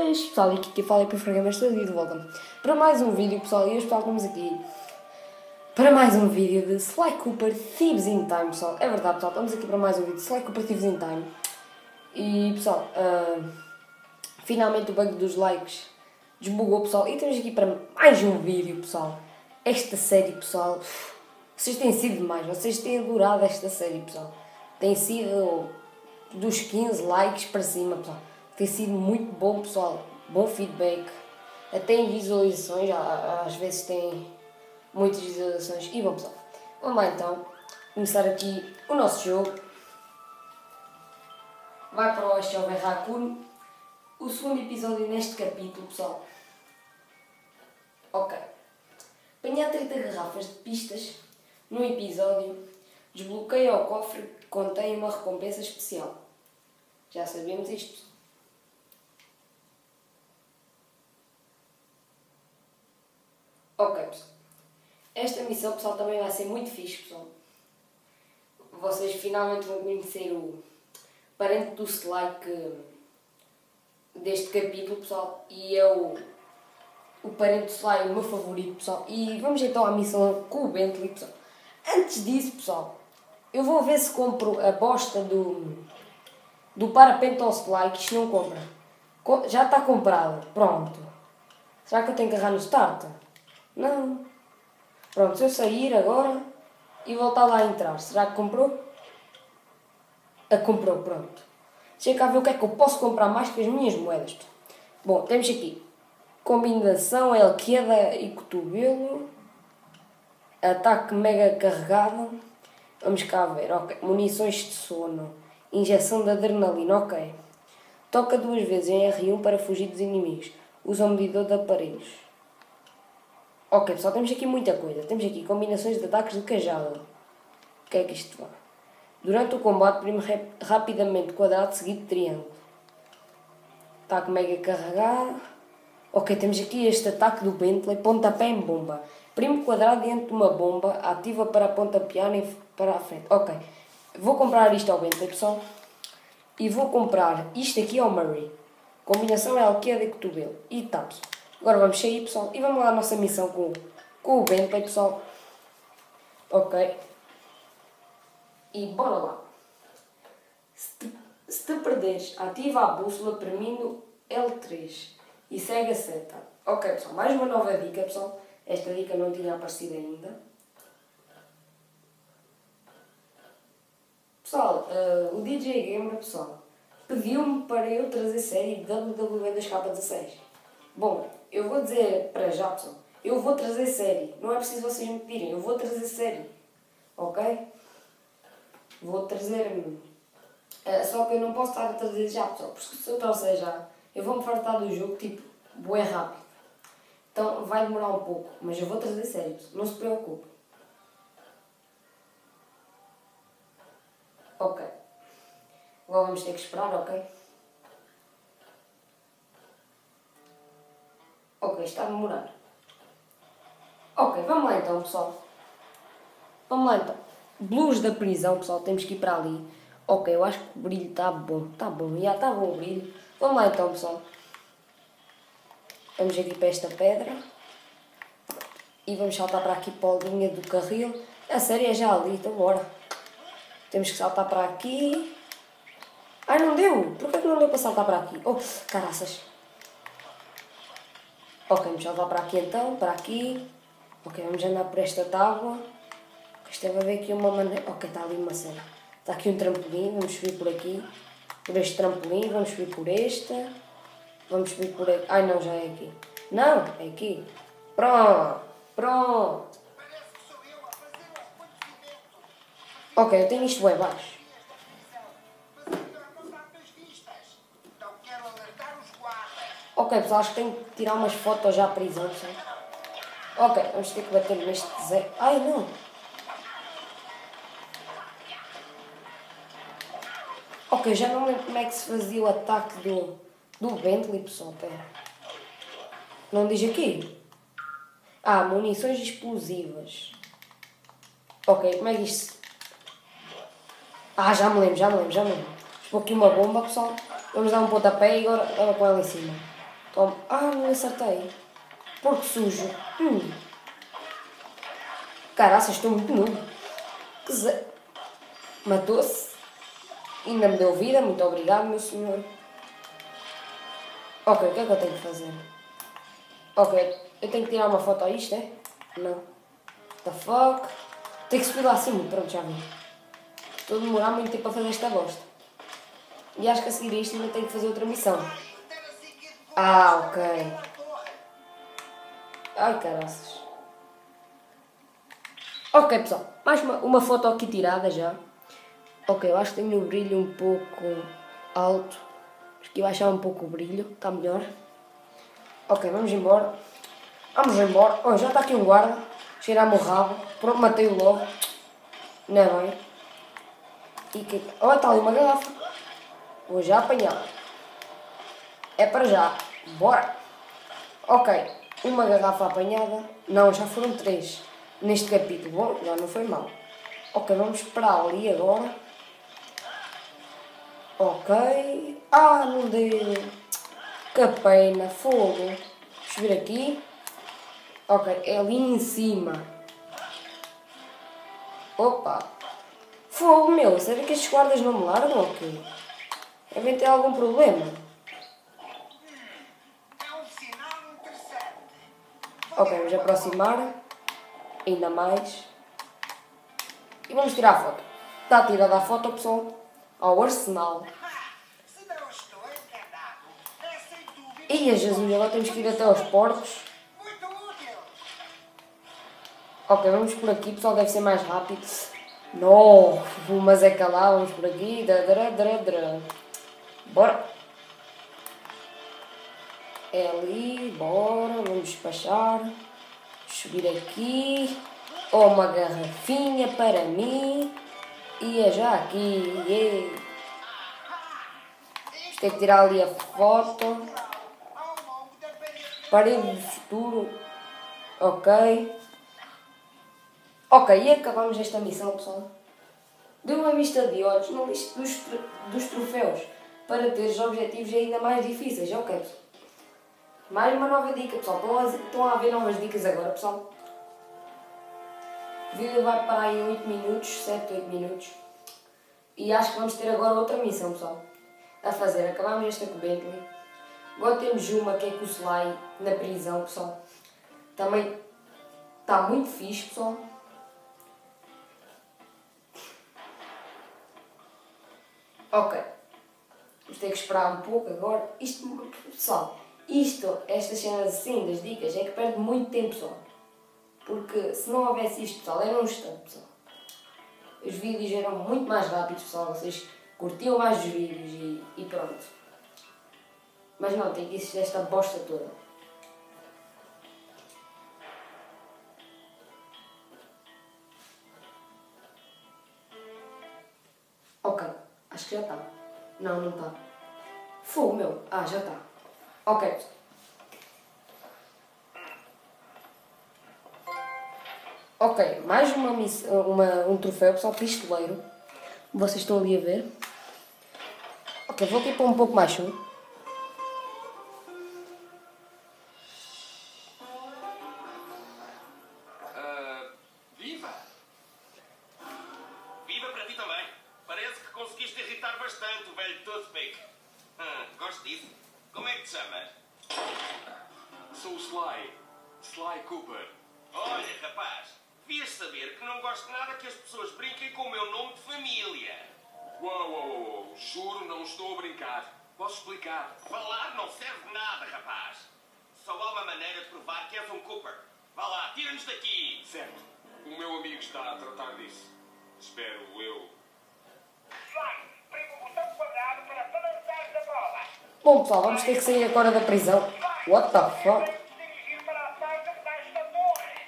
Boas pessoal, aqui que fala é para o Fraga, mas estou de volta para mais um vídeo, pessoal. E hoje, pessoal, estamos aqui para mais um vídeo de Sly Cooper Thieves in Time, pessoal. É verdade, pessoal, estamos aqui para mais um vídeo de Sly Cooper Thieves in Time. E, pessoal, finalmente o bug dos likes desbugou, pessoal. E estamos aqui para mais um vídeo, pessoal. Esta série, pessoal, vocês têm sido demais, vocês têm adorado esta série, pessoal. Tem sido dos 15 likes para cima, pessoal. Tem sido muito bom, pessoal. Bom feedback. Até em visualizações, às vezes tem muitas visualizações. E bom, pessoal, vamos lá então começar aqui o nosso jogo. Vai para o Shovel Raccoon. O segundo episódio neste capítulo, pessoal. Ok. Apanhar 30 garrafas de pistas num episódio. Desbloqueia o cofre que contém uma recompensa especial. Já sabemos isto, pessoal. Ok, pessoal. Esta missão, pessoal, também vai ser muito fixe, pessoal. Vocês finalmente vão conhecer o parente do Sly deste capítulo, pessoal. E é o parente do Sly, o meu favorito, pessoal. E vamos então à missão com o Bentley, pessoal. Antes disso, pessoal, eu vou ver se compro a bosta do parapente ao Sly, que isto não compra. Já está comprado. Pronto. Será que eu tenho que agarrar no start? Não. Pronto, se eu sair agora e voltar lá a entrar, será que comprou? Comprou, pronto. Deixa cá ver o que é que eu posso comprar mais que as minhas moedas. Bom, temos aqui combinação L-queda e cotovelo. Ataque mega carregado. Vamos cá ver, ok. Munições de sono. Injeção de adrenalina, ok. Toca 2 vezes em R1 para fugir dos inimigos. Usa um medidor de aparelhos. Ok, pessoal, temos aqui muita coisa. Temos aqui combinações de ataques de cajado. O que é que isto vai? Durante o combate, prime rapidamente quadrado seguido de triângulo. Ataque mega carregado. Ok, temos aqui este ataque do Bentley. Pontapé em bomba. Prime quadrado diante de uma bomba. Ativa para pontapear para a frente. Ok. Vou comprar isto ao Bentley, pessoal. E vou comprar isto aqui ao Murray. Combinação é L-queda e cotovelo. E tá, pessoal. Agora vamos sair, pessoal. E vamos lá à nossa missão com o Bentley, pessoal. Ok. E bora lá. Se te perderes, ativa a bússola premindo L3 e segue a seta. Ok, pessoal. Mais uma nova dica, pessoal. Esta dica não tinha aparecido ainda. Pessoal, o DJ Gamer, pessoal, pediu-me para eu trazer série WWE 2K16. Bom, eu vou dizer para já, pessoal, eu vou trazer série. Não é preciso vocês me pedirem, eu vou trazer série. Ok? Vou trazer... só que eu não posso estar a trazer já, pessoal, porque se eu trouxer já, eu vou-me fartar do jogo, tipo, bué rápido. Então vai demorar um pouco, mas eu vou trazer série, pessoal. Não se preocupe. Ok. Agora vamos ter que esperar, ok? Ok, está a demorar. Ok, vamos lá então, pessoal. Vamos lá então. Blues da prisão, pessoal, temos que ir para ali. Ok, eu acho que o brilho está bom. Está bom, já está bom o brilho. Vamos lá então, pessoal. Vamos aqui para esta pedra. E vamos saltar para aqui para a linha do carril. A série é já ali, então bora. Temos que saltar para aqui. Ai, não deu! Por que não deu para saltar para aqui? Oh, caraças. Ok, vamos saltar para aqui então, para aqui. Ok, vamos andar por esta tábua. Isto deve haver aqui uma maneira... Ok, está ali uma cena. Está aqui um trampolim, vamos subir por aqui. Por este trampolim, vamos subir por esta. Vamos subir por aqui. Ai não, já é aqui. Não, é aqui. Pronto, pronto. Ok, eu tenho isto bem baixo. Ok, pessoal, acho que tenho que tirar umas fotos já à prisão, sabe? Ok, vamos ter que bater neste zero. Ai, não! Ok, já não lembro como é que se fazia o ataque do Bentley, pessoal, pera. Não diz aqui? Ah, munições explosivas. Ok, como é que isto... Ah, já me lembro. Vamos pôr aqui uma bomba, pessoal. Vamos dar um pontapé e agora com ela em cima. Toma. Ah, não acertei. Porco sujo. Caraças, estou muito nulo. Que ze... Matou-se. Ainda me deu vida. Muito obrigado, meu senhor. Ok, o que é que eu tenho que fazer? Ok, eu tenho que tirar uma foto a isto, é? Não. What the fuck? Tenho que subir lá acima. Pronto, já vi. Estou a demorar muito tempo a fazer esta bosta. E acho que a seguir a isto ainda tenho que fazer outra missão. Ah, ok. Ai, caraças. Ok, pessoal. Mais uma foto aqui tirada já. Ok, eu acho que tenho o brilho um pouco alto. Acho que eu baixar um pouco o brilho. Está melhor. Ok, vamos embora. Vamos embora. Oh, já está aqui um guarda. Cheirar-me o rabo. Pronto, matei-o logo. Não é bem. E que... Oh, está ali uma garrafa. Vou já apanhar. É para já. Bora. Ok. Uma garrafa apanhada. Não, já foram 3. Neste capítulo. Bom, já não foi mal. Ok, vamos para ali agora. Ok. Ah, não deu. Que pena. Fogo. Deixa eu vir aqui. Ok, é ali em cima. Opa. Fogo, meu. Será que estes guardas não me largam ou quê? Devem ter algum problema. Ok, vamos aproximar. Ainda mais. E vamos tirar a foto. Está tirada a foto, pessoal. Ao arsenal. Ia Jesus, agora temos que ir até aos porcos. Ok, vamos por aqui, pessoal, deve ser mais rápido. Não, mas é que lá, vamos por aqui. Bora. É ali, bora, vamos despachar. Subir aqui. Oh, uma garrafinha para mim. E é já aqui. Yeah. Tem que tirar ali a foto. Parede de futuro. Ok. Ok, e acabamos esta missão, pessoal. Dê uma vista de olhos na lista dos troféus para ter os objetivos ainda mais difíceis. Ok, pessoal. Mais uma nova dica, pessoal. Estão a ver novas dicas agora, pessoal. O vídeo vai parar aí 8 minutos, 7, 8 minutos. E acho que vamos ter agora outra missão, pessoal. A fazer. Acabamos esta com o Bentley. Agora temos uma que é com o Sly na prisão, pessoal. Também está muito fixe, pessoal. Ok. Vamos ter que esperar um pouco agora. Isto, pessoal, estas cenas assim, das dicas, é que perde muito tempo, pessoal. Porque se não houvesse isto, pessoal, era um instante, pessoal. Os vídeos eram muito mais rápidos, pessoal. Vocês curtiam mais os vídeos e pronto. Mas não, tem que existir esta bosta toda. Ok, acho que já está. Não, não está. Fogo, meu. Ah, já está. Ok. Ok, mais uma missão, um troféu, pessoal, pistoleiro. Vocês estão ali a ver. Ok, vou aqui para um pouco mais chuva. Viva! Viva para ti também. Parece que conseguiste irritar bastante o velho Toothpick. Gosto disso. Como é que te chamas? Sou o Sly. Sly Cooper. Olha, rapaz, devias saber que não gosto nada que as pessoas brinquem com o meu nome de família. Uou. Juro, não estou a brincar. Posso explicar? Falar não serve de nada, rapaz. Só há uma maneira de provar que és um Cooper. Vá lá, tira-nos daqui. Certo. O meu amigo está a tratar disso. Espero eu. Sly, prima o botão quadrado para balançar a bola. Bom, pessoal, vamos ter que sair agora da prisão. What the fuck? Dirigir para a parte de baixo da torre.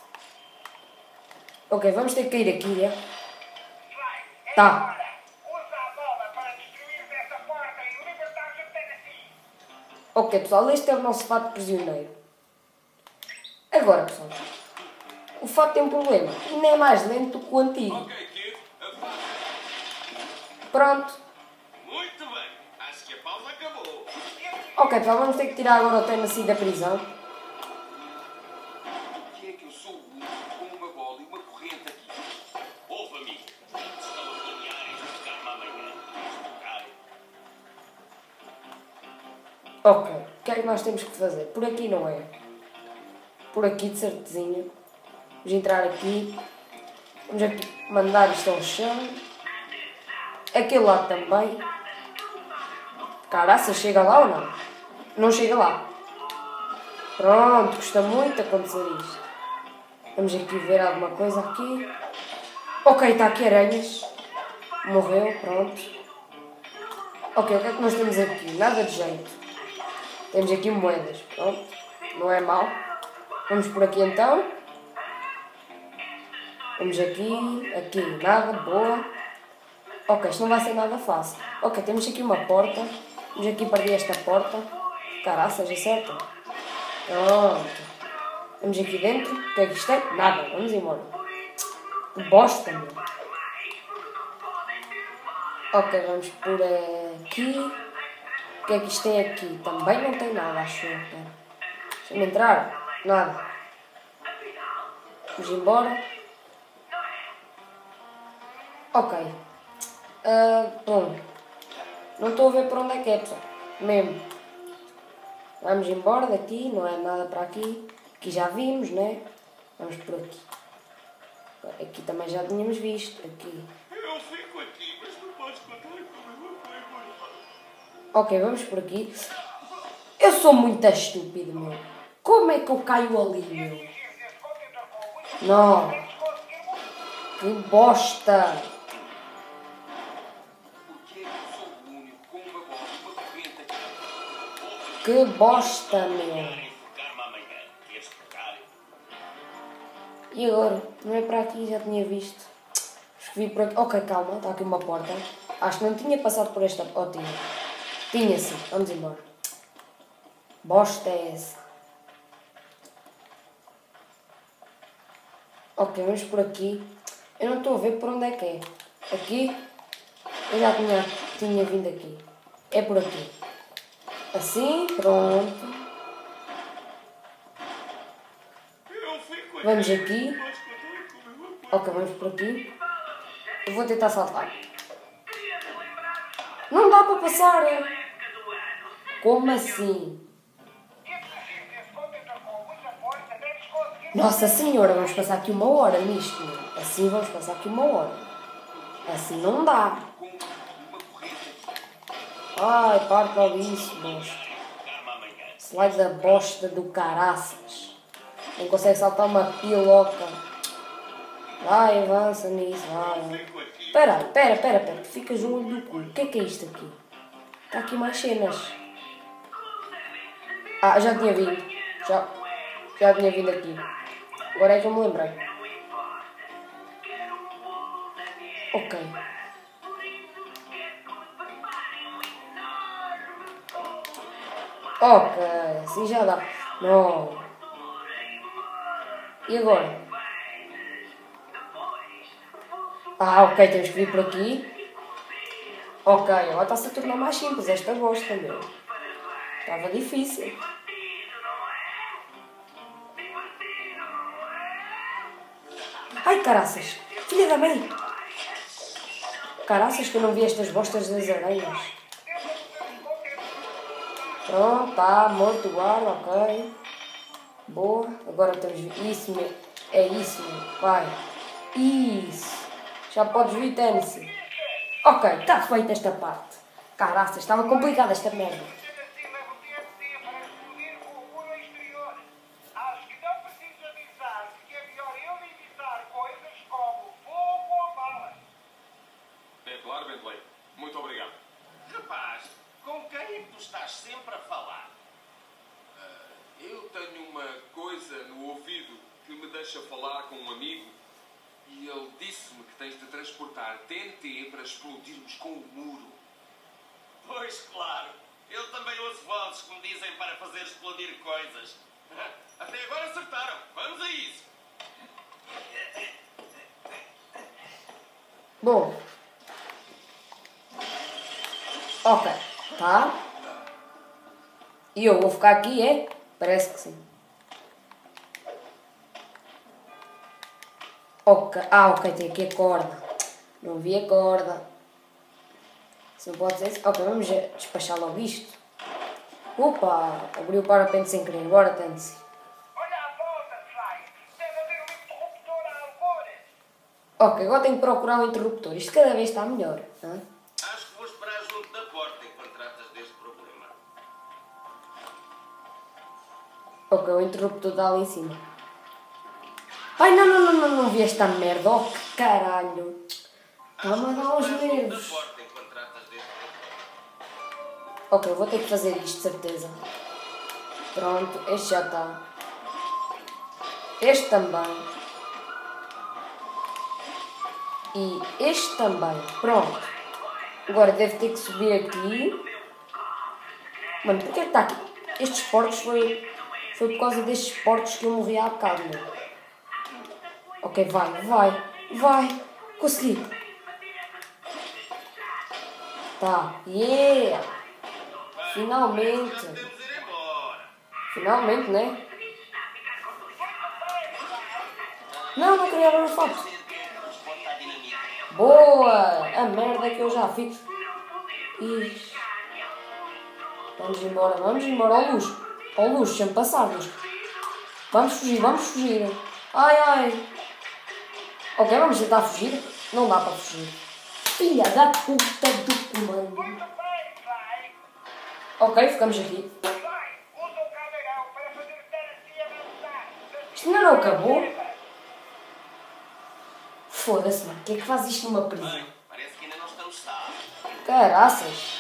Ok, vamos ter que cair aqui, é? Sly, é Tá. agora. Usa a bola para destruir essa porta e libertar-se de Tennessee. Ok, pessoal, este é o nosso fato prisioneiro. Agora, pessoal, o fato tem um problema. Ainda é mais lento que o antigo. Ok, kid. Pronto. Muito bem. Acho que a pausa acabou. Ele Ok, pessoal, vamos ter que tirar agora o Tennessee da prisão. Por que é que eu sou o único com uma bola e uma corrente aqui? Ouve, amigo. Estão a planear e buscar-me amanhã. Ok, o que é que nós temos que fazer? Por aqui não é. Por aqui de certezinha. Vamos entrar aqui. Vamos aqui mandar isto ao chão. Aquele lado também. Caraca, chega lá ou não? Não chega lá. Pronto, custa muito acontecer isto. Vamos aqui ver alguma coisa aqui. Ok, está aqui aranhas. Morreu, pronto. Ok, o que é que nós temos aqui? Nada de jeito. Temos aqui moedas, pronto. Não é mau. Vamos por aqui então. Vamos aqui, nada, boa. Ok, isto não vai ser nada fácil. Ok, temos aqui uma porta. Vamos aqui para esta porta. Caraças, acerta. Pronto. Vamos aqui dentro. O que é que isto é? Nada, vamos embora. Que bosta, meu. Ok, vamos por aqui. O que é que isto tem aqui? Também não tem nada, acho eu. Deixa-me entrar. Nada. Vamos embora. Ok. Bom. Não estou a ver para onde é que é, pessoal. Mesmo. Vamos embora daqui. Não é nada para aqui. Aqui já vimos, né? Vamos por aqui. Aqui também já tínhamos visto. Aqui. Eu fico aqui, mas não podes contar comigo. Ok, vamos por aqui. Eu sou muito estúpido, meu. Como é que eu caio ali, meu? Não. Que bosta. Por que é que eu sou o único com uma bola e uma corrente aqui? Que bosta, meu. Enfocar-me amanhã. Queres tocar? E agora? Não é para aqui, já tinha visto. Escrevi por aqui. Ok, calma, está aqui uma porta. Acho que não tinha passado por esta. Oh, tinha. Tinha sim. Vamos embora. Bosta é essa. Ok, vamos por aqui. Eu não estou a ver por onde é que é. Aqui? Eu já tinha vindo aqui. É por aqui. Assim, pronto. Eu fico Vamos aqui. Podes contar comigo. Ok, vamos por aqui. Eu vou tentar saltar. Não dá para passar. Como assim? Nossa Senhora, vamos passar aqui 1 hora nisto. Meu. Assim vamos passar aqui 1 hora. Assim não dá. Com uma corrente aqui. Ai, parte logo isso, bosta. Tocar-me amanhã. Slide da bosta do caraças. Não consegue saltar uma piloca. Vai, avança nisso, vai. Fico aqui. Espera. Tu ficas no olho do cu. O que é isto aqui? Está aqui mais cenas. Ah, já tinha vindo. Já tinha vindo aqui. Agora é que eu me lembrei. Ok. Ok, assim já dá. Não. E agora? Ah, ok, temos que vir por aqui. Ok, agora está-se a tornar mais simples esta bosta, meu. Estava difícil. Ai, caraças. Filha da mãe. Caraças que eu não vi estas bostas das aranhas. Pronto, tá, morto o guarda, ok. Boa, agora temos... Isso, meu. É isso, meu. Vai. Isso. Já podes vir, Tennessee. Ok, está feita esta parte. Caraças, estava complicada esta merda. Acho que não preciso avisar que é melhor eu evitar coisas como fogo ou balas. É claro, Bentley. Muito obrigado. Rapaz, com quem é que tu estás sempre a falar? Eu tenho uma coisa no ouvido que me deixa falar com um amigo e ele disse-me que tens de transportar TNT para explodirmos com o muro. Pois claro, eu também ouço vozes que me dizem para fazer explodir coisas. Até agora acertaram. Vamos a isso. Bom. Ok, tá. E eu vou ficar aqui, é? Parece que sim. Ok. Ah, ok, tem aqui a corda. Não vi a corda. Se não pode ser isso. Ok, vamos despachar logo isto. Opa! Abriu o parapente sem querer. Agora tem-se. Olha à volta, Fly. Deve haver um interruptor a algures. Ok, agora tenho que procurar um interruptor. Isto cada vez está melhor. Hã? Acho que vou esperar junto da porta enquanto tratas deste problema. Ok, o interruptor está ali em cima. Ai, não vi esta merda. Oh, que caralho. Está-me a dar os nervos. Porta enquanto tratas deste problema. Ok, vou ter que fazer isto, de certeza. Pronto, este já está. Este também. E este também. Pronto. Agora deve ter que subir aqui. Mano, porquê que está aqui? Estes porcos foi por causa destes porcos que eu morri há bocado, meu. Ok, vai. Consegui. Tá, yeah. Finalmente. Temos de ir embora. Finalmente, né? Não queria ver o fato. Responda à dinamite. Boa! A merda que eu já fiz. Ixi. Vamos embora. Ó luz, deixa-me passar, luz. Vamos fugir. Ai. Ok, vamos tentar fugir. Não dá para fugir. Filha da puta do comando. Muito bem, Fly. Ok, ficamos aqui. Fly, usa o caldeirão para fazer Tennessee avançar. Isto ainda não acabou? Foda-se, mano. Quem é que faz isto numa prisão? Bem, parece que ainda não estamos salvos. Caraças.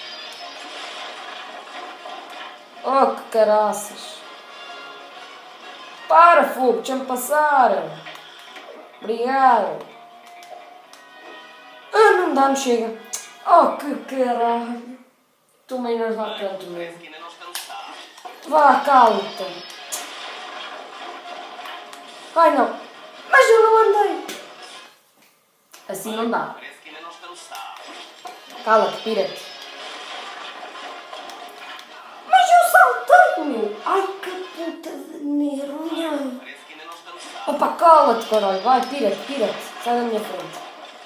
Oh, que caraças. Para, fogo. Deixa-me passar. Obrigado. Ah, não dá, não chega. Oh, que caralho. Estou-me a enervar tanto Parece mesmo. que ainda não estamos salvos. Vá, cala-te. Ai, não. Mas eu não andei. Assim não dá. Parece que ainda não estamos salvos. Cala-te, pira-te. Mas eu saltei, meu. Ai, que puta de merda. Parece que ainda não estamos salvos. Opa, cala-te, caralho. Vai, pira-te. Sai da minha frente.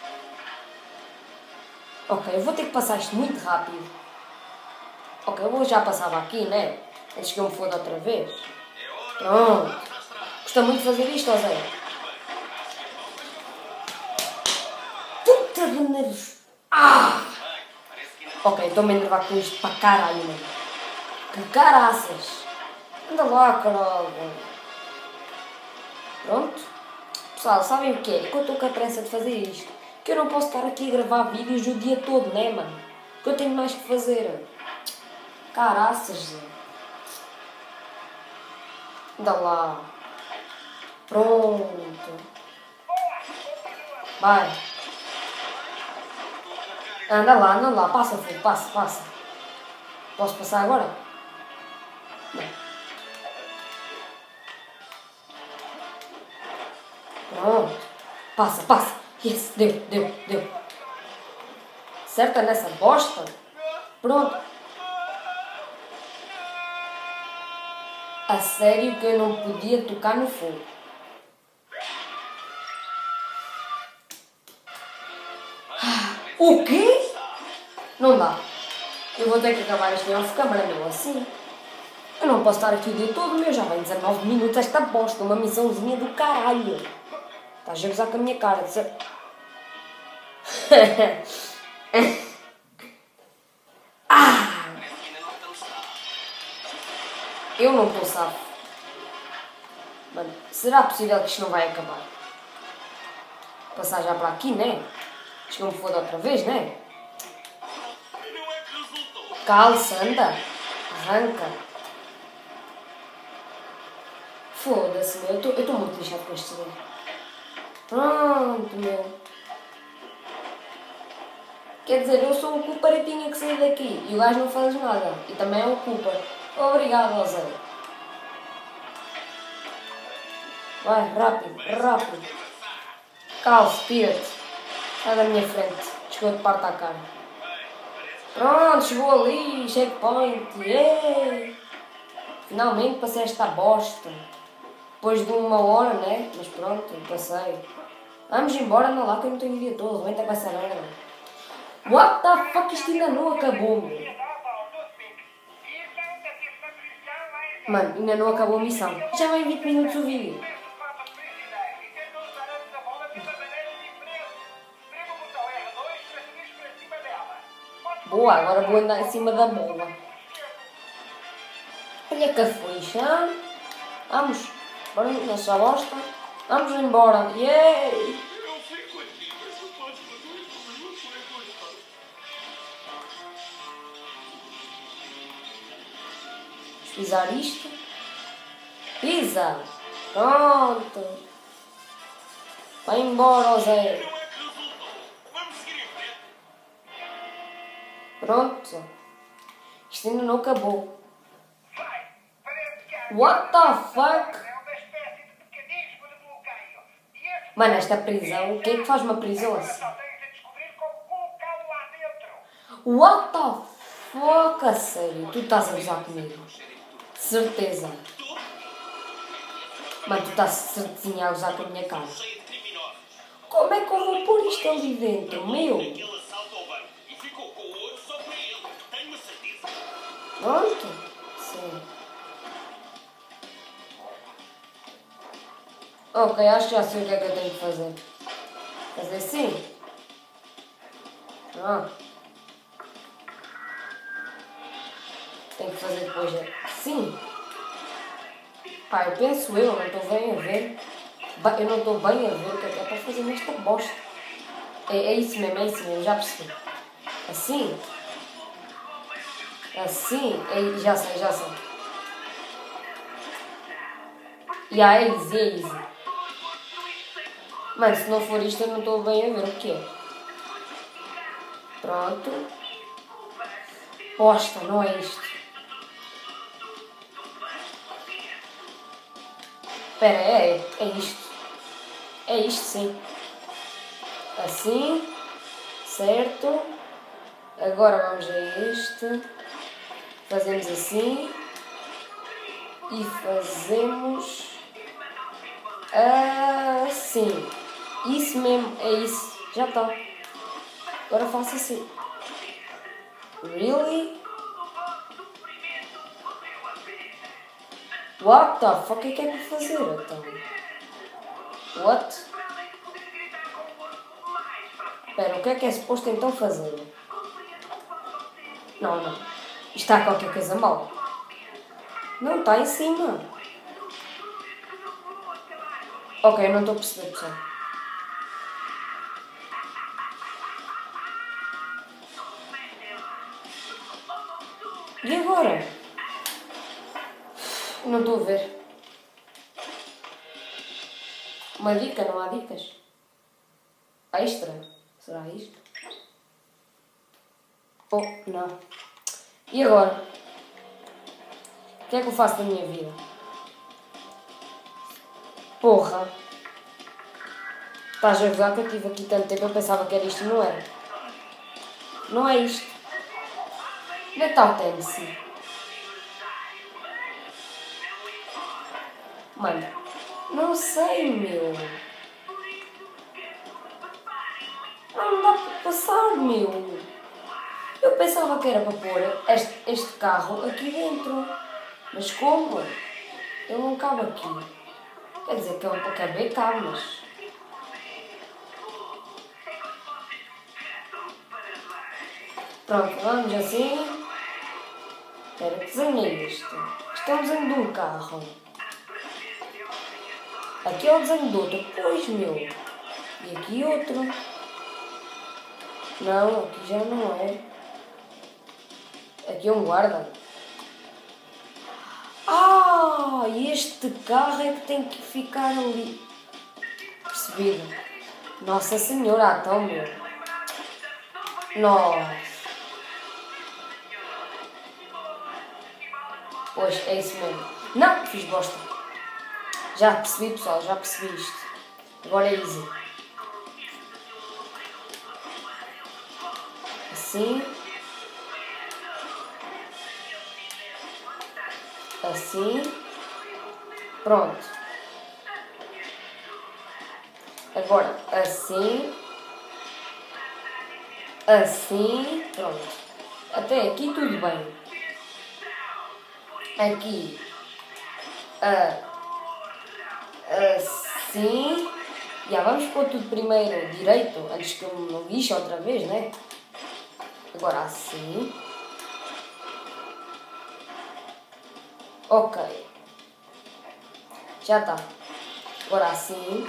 Ok, eu vou ter que passar isto muito rápido. Ok, eu vou já passar aqui, né? Antes que eu me foda outra vez. Pronto. Custa muito fazer isto, ó Zé? Puta de nervos. Ah! Ok, estou-me a enervar com isto para caralho, mano. Que caraças. Anda lá, caralho. Pronto. Pessoal, sabem o que é? Que eu estou com a pressa de fazer isto. Que eu não posso estar aqui a gravar vídeos o dia todo, né, mano? Que eu tenho mais que fazer. Caraças, Zé. Anda lá. Pronto. Vai. Anda lá. Passa, filho. Passa. Posso passar agora? Não. Pronto. Passa. Yes, deu. Certa nessa bosta? Pronto. A sério que eu não podia tocar no fogo. O quê? Não dá. Eu vou ter que acabar este off-câmara, meu, assim. Eu não posso estar aqui o dia todo, meu. Já vai 19 minutos esta bosta. Uma missãozinha do caralho. Estás a gozar com a minha cara, de ser... Eu não estou safo. Mano, será possível que isto não vai acabar? Passar já para aqui, né? Acho que eu me foda outra vez, né? Não é que resultou. Calça, anda. Arranca. Foda-se, meu. Eu estou muito lixado com este jogo. Pronto, meu. Quer dizer, eu sou um culpa e tinha que sair daqui. E o gajo não faz nada. E também é um culpa. Obrigado, Zé. Vai, rápido. Calce, pira-te. Sai da minha frente. Desculpa de parte à cara. Pronto, chegou ali. Checkpoint. Yeah. Finalmente passei esta bosta. Depois de 1 hora, né? Mas pronto, passei. Vamos embora, não lá que eu não tenho o dia todo. Rebenta com essa merda. What the fuck? Isto ainda não acabou, meu. Mano, ainda não acabou a missão. Já vai em 20 minutos o vídeo. Boa, agora vou andar em cima da bola. Olha que ficha. Vamos. Bora nessa bosta. Vamos embora. Yay! Eu fico aqui, mas não podes fazer isso, eu fico. Pisar isto. Pisa. Pronto. Vai embora, Zé. Não é que resultou. Vamos seguir em frente. Pronto. Isto ainda não acabou. What the fuck? Mano, esta prisão, o que é que faz uma prisão assim? What the fuck, a sério? Tu estás a gozar comigo? Certeza. Mano, tu estás certinho a gozar com a minha cara. Cheio de criminosos. Como é que eu vou pôr isto ali dentro, meu? Aquele assalto ao banco e ficou com o ouro só para ele. Tenho a certeza. Pronto. Sim. Ok, acho que já sei o que é que eu tenho que fazer. Fazer assim. Ah. Tenho que fazer depois assim. Pá, eu penso eu não estou bem a ver. Eu não estou bem a ver o que é para fazer nesta bosta. É isso mesmo, já percebi. Assim. Assim. Já sei. É easy. Mano, se não for isto eu não estou bem a ver o que é. Pronto. Posta, não é isto. Espera, é isto. É isto sim. Assim. Certo. Agora vamos a este. Fazemos assim. E fazemos assim. Isso mesmo, é isso. Já está. Agora faço assim. Really? What the fuck é que é para fazer então? What? Espera, o que é suposto então fazer? Não. Isto está qualquer coisa mal. Não, está em cima. Ok, não estou a perceber, pessoal. E agora? Não estou a ver. Uma dica, não há dicas? Extra? Será isto? Oh, não. E agora? O que é que eu faço da minha vida? Porra! Estás a gozar que eu estive aqui tanto tempo, eu pensava que era isto e não era. Não é isto. Onde é que está o Tennessee? Mano, não sei, meu. Não dá para passar, meu. Eu pensava que era para pôr este carro aqui dentro. Mas como? Ele não cabe aqui. Quer dizer que eu acabei cabe, mas... Pronto, vamos assim. Espera, que desenho é isto? Isto é um desenho de um carro. Aqui é o desenho de outro. Pois, meu. E aqui outro. Não, aqui já não é. Aqui é um guarda. Ah, este carro é que tem que ficar ali. Percebido. Nossa Senhora, então, meu. Nossa. Pois, é isso mesmo. Não, fiz bosta. Já percebi, pessoal, já percebi isto. Agora é easy. Assim. Assim. Pronto. Agora, assim. Assim. Pronto. Até aqui tudo bem. Aqui. Assim. Já vamos pôr tudo primeiro direito, antes que eu me lixe outra vez, né? Agora assim. Ok. Já está. Agora assim.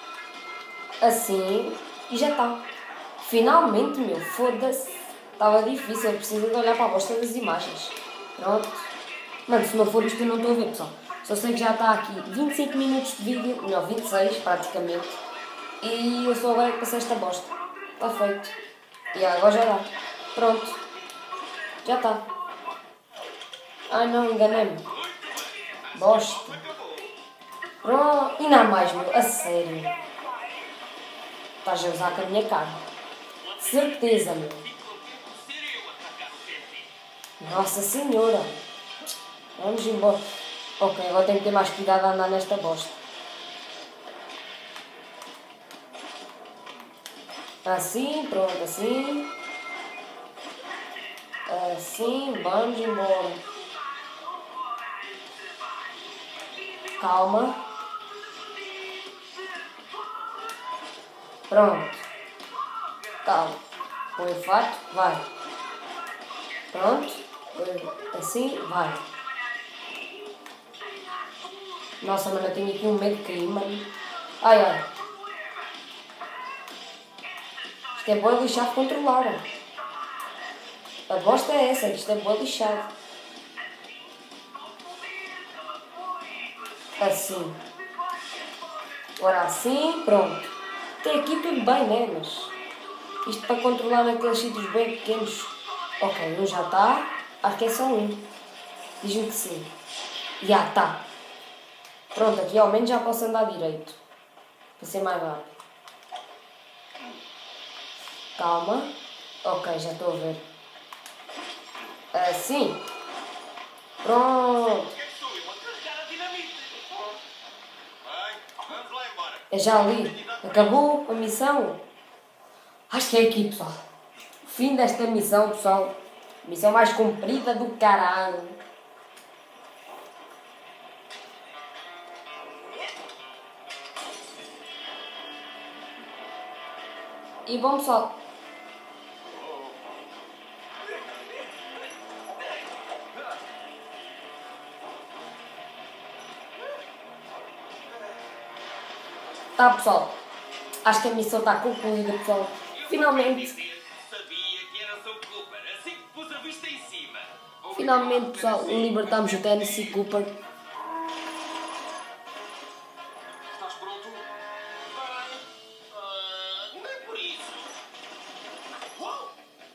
Assim. E já está. Finalmente, meu. Foda-se. Estava difícil. Eu preciso de olhar para a bosta das imagens. Pronto. Mano, se não for isto eu não estou a ver, pessoal. Só sei que já está aqui 25 minutos de vídeo. Melhor, 26 praticamente. E eu só agora que passei esta bosta. Está feito. E agora já dá. Pronto. Já está. Ai não, enganei-me. Bosta. Pronto. E não há mais, meu. A sério. Estás a usar com a minha cara. Certeza, meu. Nossa senhora. Vamos embora. Ok, agora tenho que ter mais cuidado a andar nesta bosta. Assim, pronto, assim. Assim, vamos embora. Calma. Pronto. Calma. Põe o fato, vai. Pronto. Assim, vai. Nossa, mano, eu tenho aqui um medo de cair, mano. Ai, ai. Isto é boa lixado controlar. A bosta é essa, isto é boa lixado. Assim. Agora assim, pronto. Até aqui tudo bem, né? Mas isto para controlar naqueles sítios bem pequenos. Ok, um já está. Acho que é só um. Diz-me que sim. Já está. Pronto, aqui ao menos já posso andar direito. Para ser mais rápido. Calma. Ok, já estou a ver. Assim. Pronto. É já ali. Acabou a missão. Acho que é aqui, pessoal. O fim desta missão, pessoal. Missão mais comprida do caralho. E bom, pessoal. Tá, pessoal. Acho que a missão está concluída, pessoal. Finalmente. Sabia que era seu Cooper, assim que pus a vista em cima. Finalmente, pessoal, libertamos o Tennessee Cooper. Estás pronto? Não é por isso. Uau!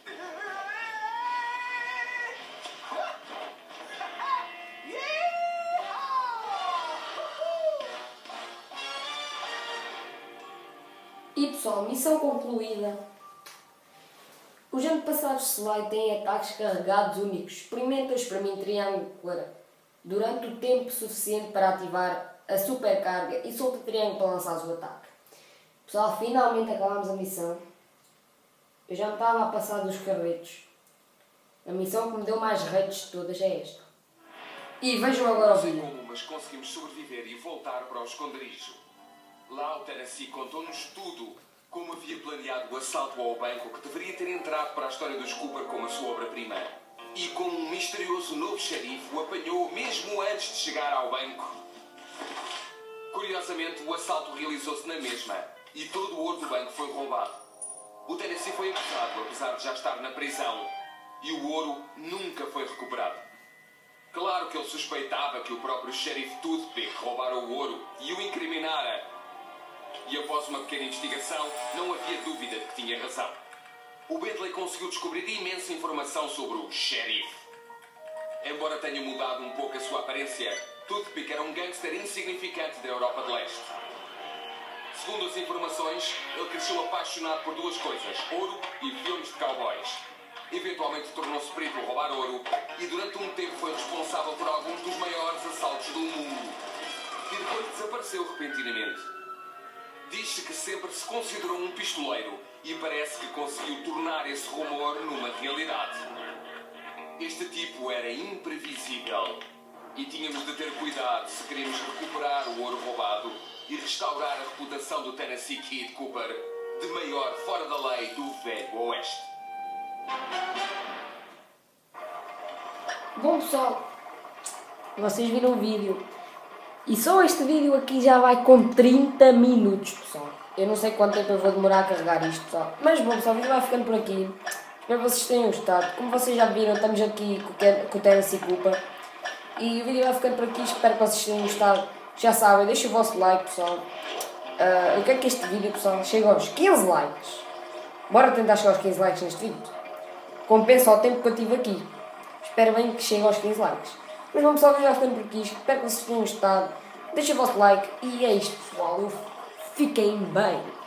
E pessoal, missão concluída. Os antepassados Sly têm ataques carregados únicos. Experimenta o espremer triângulo durante o tempo suficiente para ativar a supercarga e solta o triângulo para lançar o ataque. Pessoal, finalmente acabámos a missão. Eu já me estava a passar dos carretos. A missão que me deu mais rates de todas é esta. E vejam agora o Não sei vídeo. como, mas conseguimos sobreviver e voltar para o esconderijo. Lá o Tennessee contou-nos tudo. Como havia planeado o assalto ao banco que deveria ter entrado para a história dos Cooper como a sua obra-prima. E como um misterioso novo xerife o apanhou mesmo antes de chegar ao banco. Curiosamente, o assalto realizou-se na mesma e todo o ouro do banco foi roubado. O Tennessee foi acusado, apesar de já estar na prisão, e o ouro nunca foi recuperado. Claro que ele suspeitava que o próprio xerife Toothpick roubara o ouro e o incriminara. E após uma pequena investigação, não havia dúvida de que tinha razão. O Bentley conseguiu descobrir imensa informação sobre o xerife. Embora tenha mudado um pouco a sua aparência, Toothpick era um gangster insignificante da Europa de Leste. Segundo as informações, ele cresceu apaixonado por duas coisas: ouro e filmes de cowboys. Eventualmente tornou-se perito em roubar ouro e durante um tempo foi responsável por alguns dos maiores assaltos do mundo. E depois desapareceu repentinamente. Diz-se que sempre se considerou um pistoleiro e parece que conseguiu tornar esse rumor numa realidade. Este tipo era imprevisível e tínhamos de ter cuidado se queremos recuperar o ouro roubado e restaurar a reputação do Tennessee Kid Cooper de maior fora da lei do Velho Oeste. Bom pessoal, vocês viram o vídeo e só este vídeo aqui já vai com 30 minutos, pessoal. Eu não sei quanto tempo eu vou demorar a carregar isto, pessoal. Mas bom pessoal, o vídeo vai ficando por aqui. Espero que vocês tenham gostado. Como vocês já viram, estamos aqui com o Tennessee Cooper. E o vídeo vai ficando por aqui, espero que vocês tenham gostado. Já sabem, deixem o vosso like, pessoal. Eu quero que este vídeo, pessoal, chegue aos 15 likes. Bora tentar chegar aos 15 likes neste vídeo. Compensa o tempo que eu tive aqui. Espero bem que chegue aos 15 likes. Mas bom pessoal, o vídeo vai ficando por aqui. Espero que vocês tenham gostado. Deixem o vosso like. E é isto, pessoal. Fiquem bem.